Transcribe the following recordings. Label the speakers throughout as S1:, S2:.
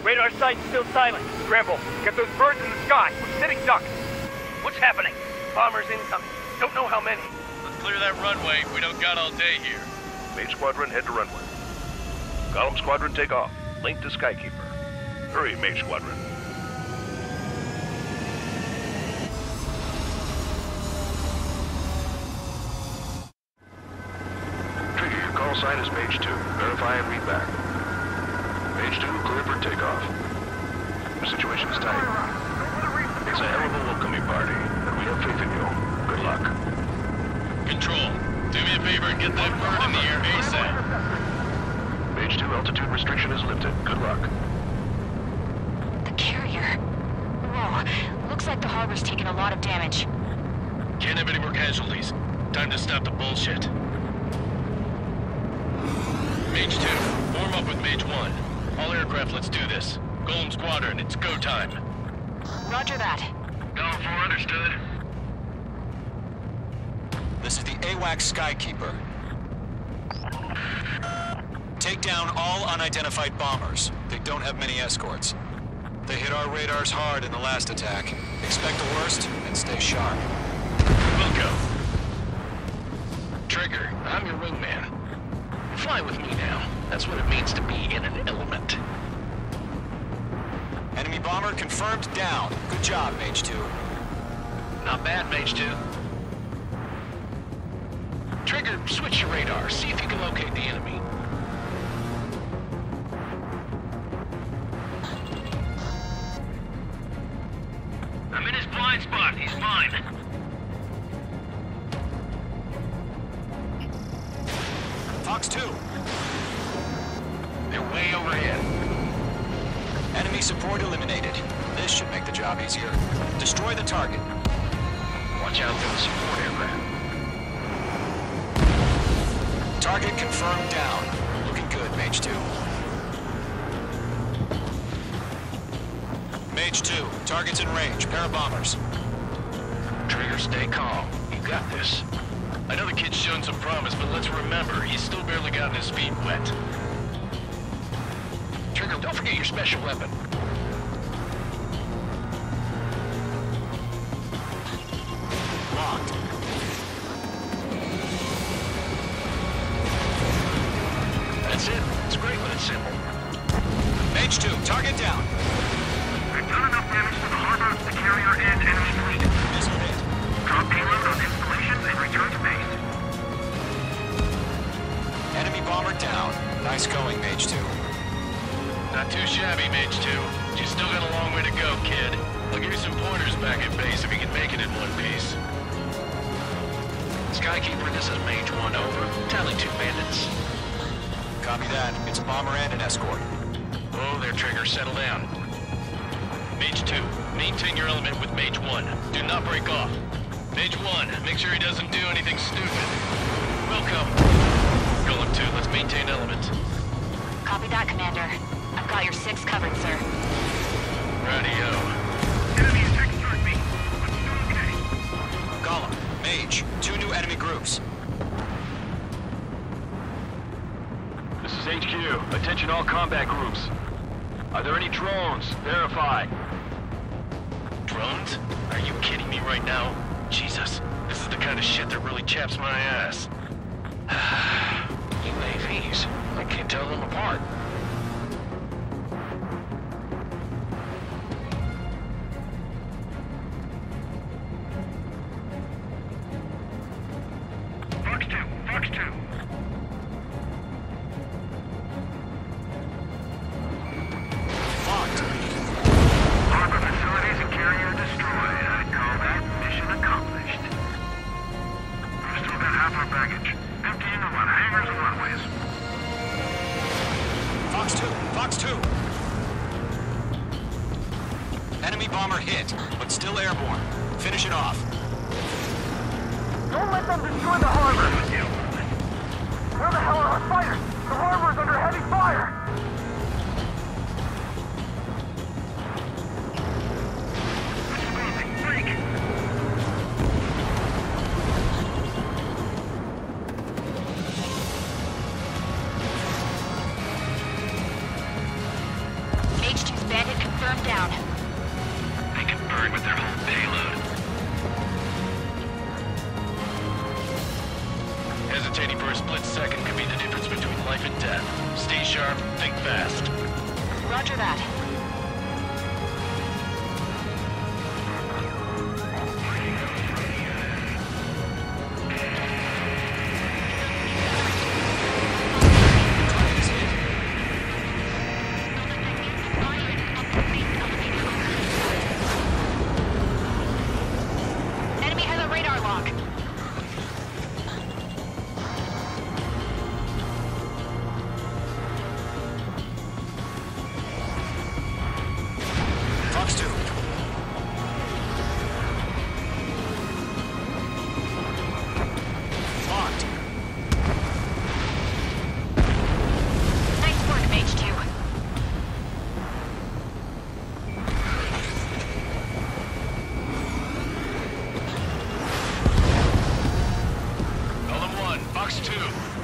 S1: Radar site's still silent. Scramble, get those birds in the sky. We're sitting ducks. What's happening? Bombers incoming. Don't know how many.
S2: Let's clear that runway. We don't got all day here.
S3: Mage Squadron, head to runway. Column Squadron, take off. Link to Skykeeper. Hurry, Mage Squadron. Trigger, your call sign is Mage 2. Verify and read back. Mage 2, clear for takeoff. The situation is tight. It's a hell of a welcoming party, but we have faith in you. Good luck.
S2: Control, do me a favor and get that bird in the air ASAP.
S3: Mage 2, altitude restriction is lifted. Good luck.
S4: The carrier. Whoa, looks like the harbor's taken a lot of damage.
S2: Can't have any more casualties. Time to stop the bullshit. Mage 2, form up with Mage 1. All aircraft, let's do this. Golem Squadron, it's go time.
S4: Roger that.
S2: Golem 4, understood.
S5: This is the AWACS Skykeeper. Take down all unidentified bombers. They don't have many escorts. They hit our radars hard in the last attack. Expect the worst and stay sharp.
S2: Wilco. Trigger, I'm your wingman. Fly with me now. That's what it means to be in an element.
S5: Enemy bomber confirmed down. Good job, Mage 2.
S2: Not bad, Mage 2. Trigger, switch your radar. See if you can locate the enemy. I'm in his blind spot. He's mine.
S5: Fox 2.
S2: They're way overhead.
S5: Enemy support eliminated. This should make the job easier. Destroy the target.
S2: Watch out for the support aircraft.
S5: Target confirmed down. Looking good, Mage 2. Mage 2, target's in range. Pair of bombers.
S2: Trigger, stay calm. You got this. I know the kid's shown some promise, but let's remember, he's still barely gotten his feet wet. Trigger, don't forget your special weapon.
S5: Locked.
S2: That's it. It's great when it's simple.
S5: Mage 2, target down.
S1: We've done enough damage to the harbor, the carrier, and enemy position.
S5: Missile hit.
S1: Drop payload on installations and return to base.
S5: Enemy bomber down. Nice going, Mage 2.
S2: Not too shabby, Mage 2. You still got a long way to go, kid. I'll give you some pointers back at base if you can make it in one piece. Skykeeper, this is Mage 1, over. Tally 2 bandits.
S5: Copy that. It's a bomber and an escort.
S2: Oh, there, Trigger. Settle down. Mage 2, maintain your element with Mage 1. Do not break off. Mage 1, make sure he doesn't do anything stupid. Welcome. Golem 2, let's maintain element.
S4: Copy that, Commander. I've got your 6 covered, sir.
S2: Radio.
S1: Enemy is extract me. I'm doing okay.
S5: Golem, Mage, 2 new enemy groups.
S6: This is HQ. Attention all combat groups. Are there any drones? Verify.
S2: Drones? Are you kidding me right now? Jesus, this is the kind of shit that really chaps my ass. UAVs. I can't tell them apart.
S1: Fox 2, Fox 2.
S5: Locked.
S1: Harbor facilities and carrier destroyed. I'd call that mission accomplished. We've still got half our baggage. Emptying them on hangars and runways.
S5: Fox 2, Fox 2. Enemy bomber hit, but still airborne. Finish it off.
S1: Don't let them destroy the harbor! Where the hell are our fighters? The harbor's under heavy fire!
S4: Mage 2's
S2: hesitating for a split second could be the difference between life and death. Stay sharp, think fast.
S4: Roger that. Enemy has a radar lock.
S5: Fox 2. Locked.
S4: Nice work, Mage 2.
S2: Golem 1, Fox 2.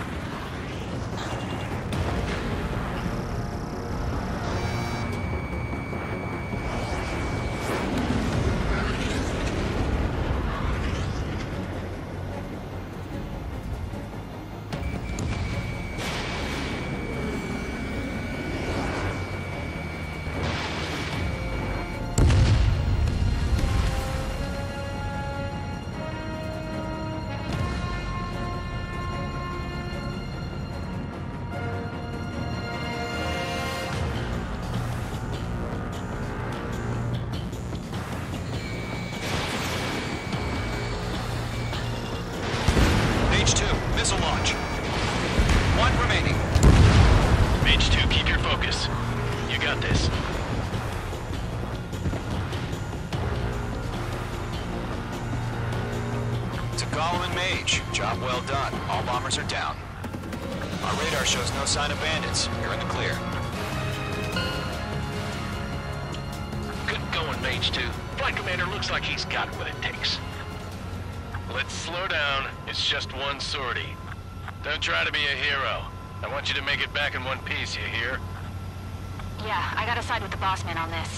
S5: Mage 2, missile launch. One remaining.
S2: Mage 2, keep your focus. You got this.
S5: To Golem and Mage, job well done. All bombers are down. Our radar shows no sign of bandits. You're in the clear.
S2: Good going, Mage 2. Flight Commander looks like he's got what it takes. Let's slow down. It's just one sortie. Don't try to be a hero. I want you to make it back in one piece, you hear?
S4: Yeah, I gotta side with the boss man on this.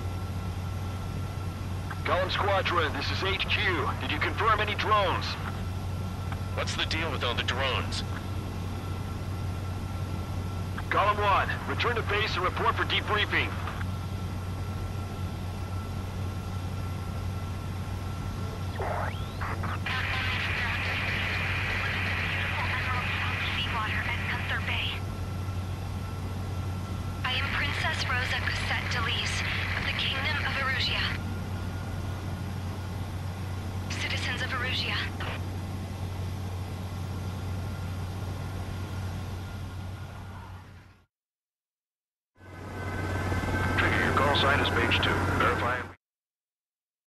S6: Golem Squadron, this is HQ. Did you confirm any drones?
S2: What's the deal with all the drones?
S6: Golem 1, return to base and report for debriefing.
S7: Seawater at Gunther Bay. I am Princess Rosa Cosette Delise of the Kingdom of Erusia. Citizens of Erusia.
S3: Trigger, your call sign is Mage 2.